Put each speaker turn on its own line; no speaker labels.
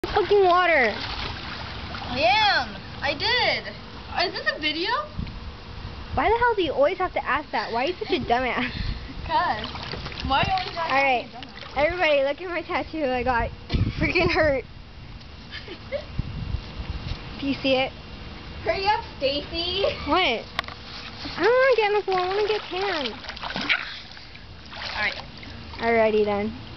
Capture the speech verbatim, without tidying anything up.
Fucking water.
I am. I did. Is this a video?
Why the hell do you always have to ask that? Why are you such a dumbass?
Cause. Why you always gotta
Alright.
ask me a dumbass?
Everybody, look at my tattoo. I got freaking hurt. Do you see it?
Hurry up, Stacy.
What? I don't want to get in the pool. I want to get tan.
Alright.
Alrighty then.